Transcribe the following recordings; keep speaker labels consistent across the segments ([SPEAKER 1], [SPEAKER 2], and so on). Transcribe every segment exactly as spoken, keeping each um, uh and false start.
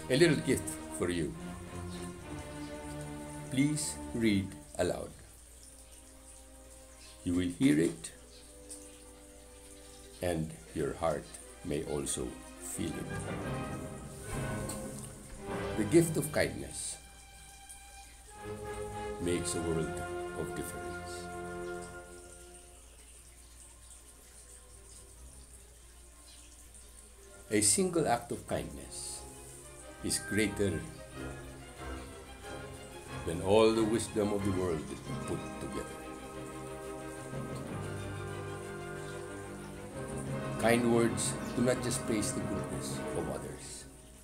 [SPEAKER 1] A little gift for you. Please read aloud. You will hear it, and your heart may also feel it. The gift of kindness makes a world of difference. A single act of kindness is greater than all the wisdom of the world put together. Kind words do not just praise the goodness of others.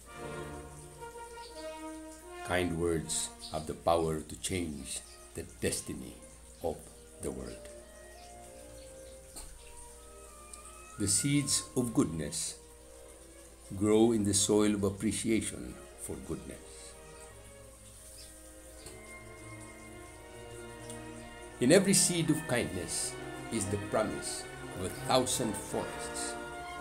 [SPEAKER 1] Kind words have the power to change the destiny of the world. The seeds of goodness grow in the soil of appreciation for goodness. In every seed of kindness is the promise of a thousand forests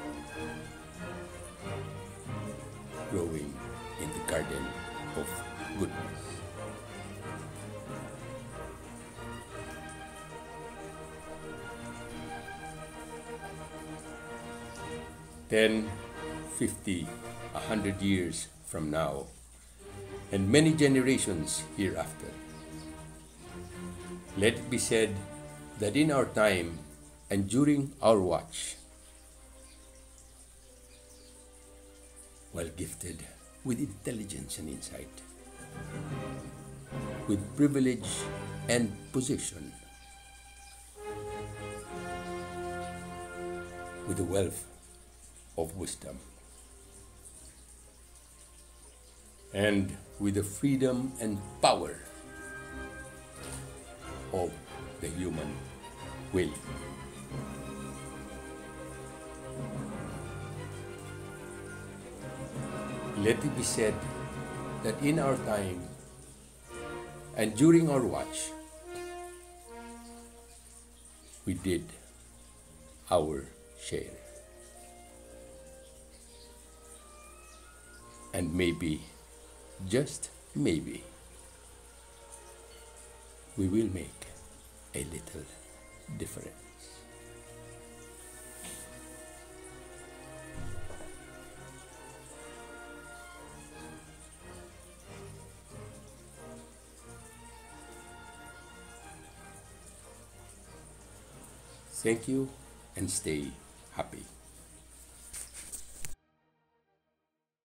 [SPEAKER 1] growing in the garden of goodness. Ten, fifty, a hundred years from now, and many generations hereafter, let it be said that in our time and during our watch, while gifted with intelligence and insight, with privilege and position, with the wealth of wisdom, and with the freedom and power of the human will. Let it be said that in our time and during our watch, we did our share. And maybe, just maybe, we will make a little difference. Thank you and stay happy.